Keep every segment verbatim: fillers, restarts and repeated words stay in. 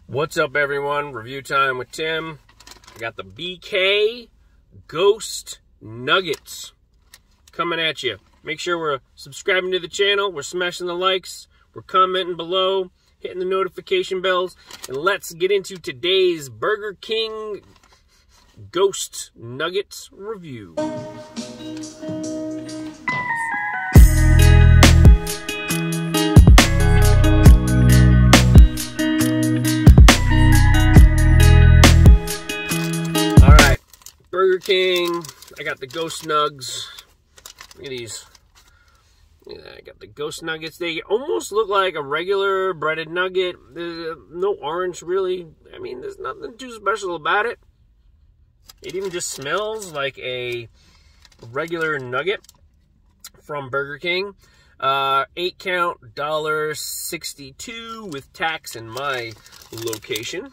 What's up, everyone? Review time with Tim. I got the B K Ghost Nuggets coming at you. Make sure we're subscribing to the channel. We're smashing the likes. We're commenting below, hitting the notification bells. And let's get into today's Burger King Ghost Nuggets review. Burger King, I got the Ghost Nugs. Look at these. Yeah, I got the Ghost Nuggets. They almost look like a regular breaded nugget. There's no orange, really. I mean, there's nothing too special about it. It even just smells like a regular nugget from Burger King. Uh, eight count, one dollar sixty-two with tax in my location.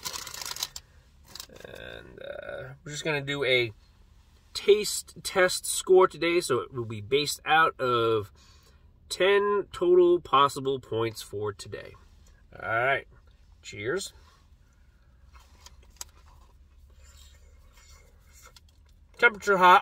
And uh, we're just going to do a taste test score today, so it will be based out of ten total possible points for today. All right, cheers. Temperature hot.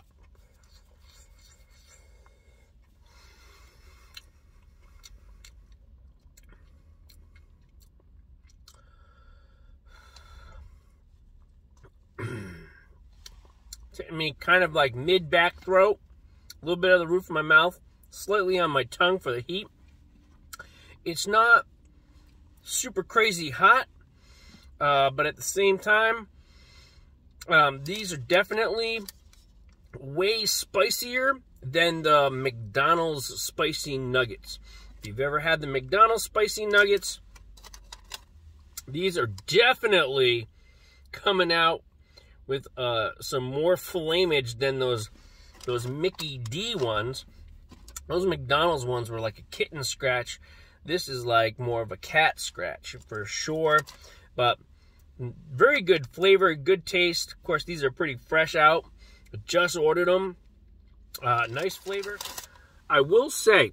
Hitting me kind of like mid-back throat, a little bit of the roof of my mouth, slightly on my tongue for the heat. It's not super crazy hot, uh, but at the same time, um, these are definitely way spicier than the McDonald's spicy nuggets. If you've ever had the McDonald's spicy nuggets, these are definitely coming out with uh, some more flamage than those those Mickey D ones. Those McDonald's ones were like a kitten scratch. This is like more of a cat scratch for sure. But very good flavor, good taste. Of course, these are pretty fresh out. Just ordered them. Uh, nice flavor. I will say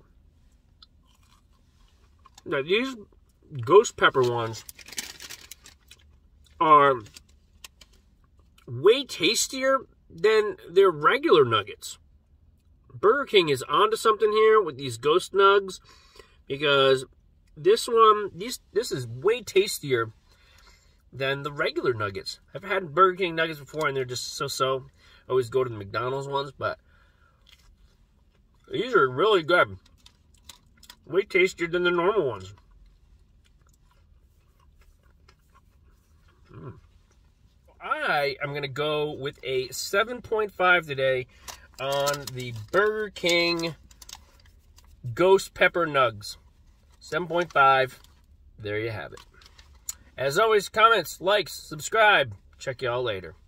that these ghost pepper ones are way tastier than their regular nuggets. Burger King is onto something here with these Ghost Nugs, because this one, these, this is way tastier than the regular nuggets. I've had Burger King nuggets before, and they're just so-so. I always go to the McDonald's ones, but these are really good. Way tastier than the normal ones. Mm. I am going to go with a seven point five today on the Burger King Ghost Pepper Nugs. seven point five. There you have it. As always, comments, likes, subscribe. Check y'all later.